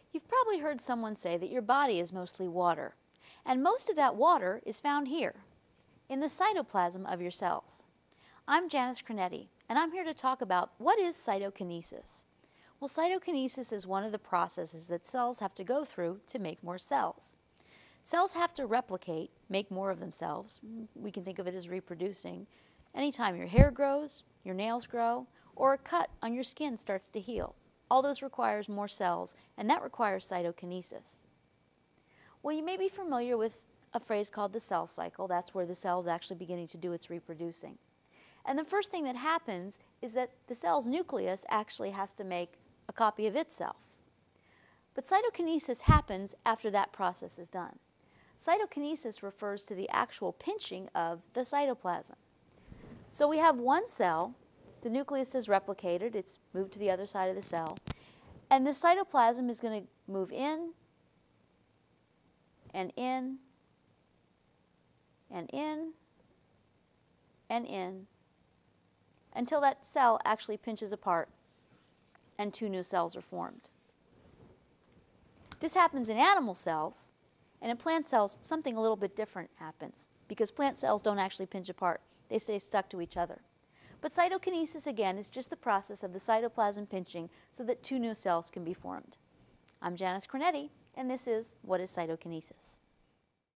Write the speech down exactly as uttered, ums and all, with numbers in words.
You've probably heard someone say that your body is mostly water, and most of that water is found here, in the cytoplasm of your cells. I'm Janice Creneti, and I'm here to talk about what is cytokinesis. Well, cytokinesis is one of the processes that cells have to go through to make more cells. Cells have to replicate, make more of themselves. We can think of it as reproducing. Anytime your hair grows, your nails grow, or a cut on your skin starts to heal. All those requires more cells, and that requires cytokinesis. Well, you may be familiar with a phrase called the cell cycle. That's where the cell is actually beginning to do its reproducing. And the first thing that happens is that the cell's nucleus actually has to make a copy of itself. But cytokinesis happens after that process is done. Cytokinesis refers to the actual pinching of the cytoplasm. So we have one cell. The nucleus is replicated, it's moved to the other side of the cell, and the cytoplasm is going to move in and in and in and in until that cell actually pinches apart and two new cells are formed. This happens in animal cells, and in plant cells something a little bit different happens because plant cells don't actually pinch apart, they stay stuck to each other. But cytokinesis, again, is just the process of the cytoplasm pinching so that two new cells can be formed. I'm Janice Creneti, and this is What is Cytokinesis?